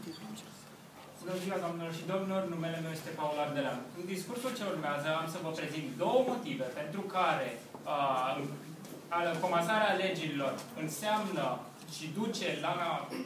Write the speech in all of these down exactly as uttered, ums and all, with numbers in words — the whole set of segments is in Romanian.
Bună ziua, doamnelor și domnilor, numele meu este Paul Ardelean. În discursul ce urmează am să vă prezint două motive pentru care uh, comasarea legilor înseamnă și duce la,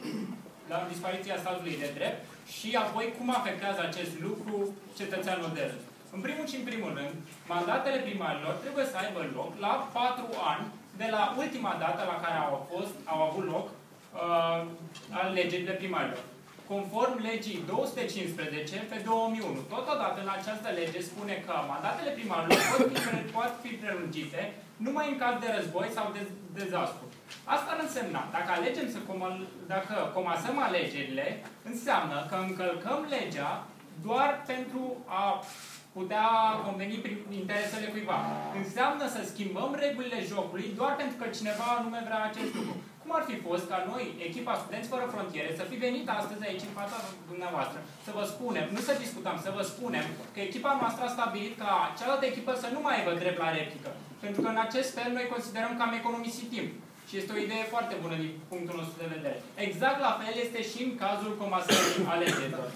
la dispariția statului de drept și apoi cum afectează acest lucru cetățeanul de rând. În primul și în primul rând, mandatele primarilor trebuie să aibă loc la patru ani de la ultima dată la care au, fost, au avut loc uh, alegerile primarilor. Conform legii două sute cincisprezece pe două mii unu. Totodată, în această lege spune că mandatele primarilor pot fi, pot fi prelungite numai în caz de război sau de dezastru. Asta ar însemna, dacă alegem să comal, dacă comasăm alegerile, înseamnă că încălcăm legea doar pentru a putea conveni prin interesele cuiva. Înseamnă să schimbăm regulile jocului doar pentru că cineva anume vrea acest lucru. Cum ar fi fost ca noi, echipa Studenți Fără Frontiere, să fi venit astăzi aici în fața dumneavoastră, să vă spunem, nu să discutăm, să vă spunem că echipa noastră a stabilit ca cealaltă echipă să nu mai aibă drept la replică. Pentru că în acest fel noi considerăm că am economisit timp. Și este o idee foarte bună din punctul nostru de vedere. Exact la fel este și în cazul comasării alegerilor.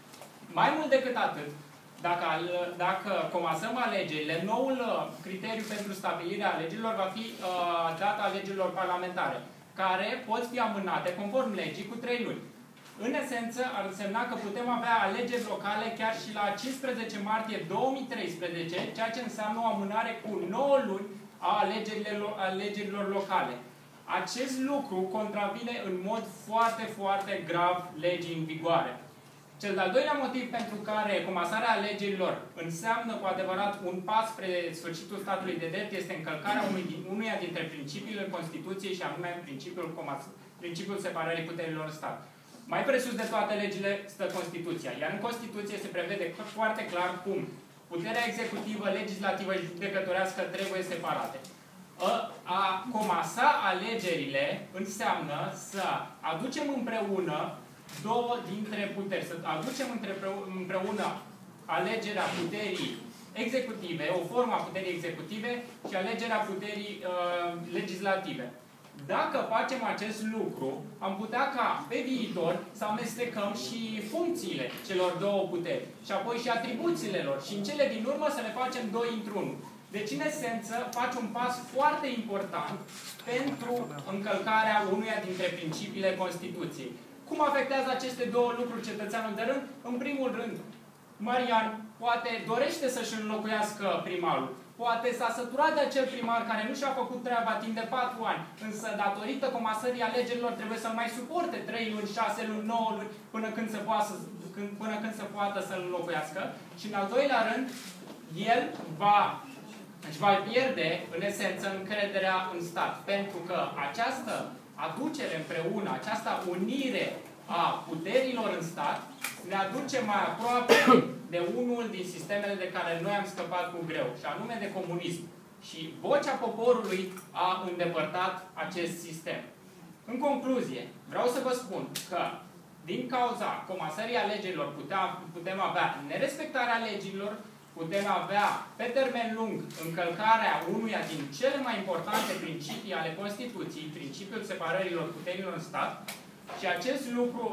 Mai mult decât atât, Dacă, dacă comasăm alegerile, noul criteriu pentru stabilirea alegerilor va fi uh, data alegerilor parlamentare, care pot fi amânate, conform legii, cu trei luni. În esență, ar însemna că putem avea alegeri locale chiar și la cincisprezece martie două mii treisprezece, ceea ce înseamnă o amânare cu nouă luni a alegerilor, alegerilor locale. Acest lucru contravine în mod foarte, foarte grav legii în vigoare. Cel de-al doilea motiv pentru care comasarea alegerilor înseamnă cu adevărat un pas spre sfârșitul statului de drept este încălcarea unui, unuia dintre principiile Constituției și anume principiul, comas, principiul separării puterilor în stat. Mai presus de toate legile stă Constituția, iar în Constituție se prevede foarte clar cum puterea executivă, legislativă și judecătorească trebuie separate. A, a comasa alegerile înseamnă să aducem împreună două dintre puteri, să aducem împreună alegerea puterii executive, o formă a puterii executive și alegerea puterii uh, legislative. Dacă facem acest lucru, am putea ca pe viitor să amestecăm și funcțiile celor două puteri și apoi și atribuțiile lor și în cele din urmă să le facem doi într-unul. Deci, în esență, faci un pas foarte important pentru încălcarea unuia dintre principiile Constituției. Cum afectează aceste două lucruri cetățeanul de rând? În primul rând, Marian poate dorește să-și înlocuiască primarul. Poate s-a săturat de acel primar care nu și-a făcut treaba timp de patru ani, însă datorită comasării alegerilor trebuie să mai suporte trei luni, șase luni, nouă luni până când se poată, până când se poată să-l înlocuiască. Și în al doilea rând, el va, își va pierde, în esență, încrederea în stat. Pentru că această aducere împreună, această unire a puterilor în stat, ne aduce mai aproape de unul din sistemele de care noi am scăpat cu greu, și anume de comunism. Și vocea poporului a îndepărtat acest sistem. În concluzie, vreau să vă spun că din cauza comasării alegerilor putem, putem avea nerespectarea legilor, putem avea pe termen lung încălcarea unuia din cele mai importante principii ale Constituției, principiul separărilor puterilor în stat, și acest lucru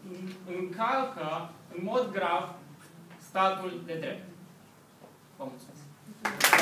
încalcă în mod grav statul de drept. Vă mulțumesc!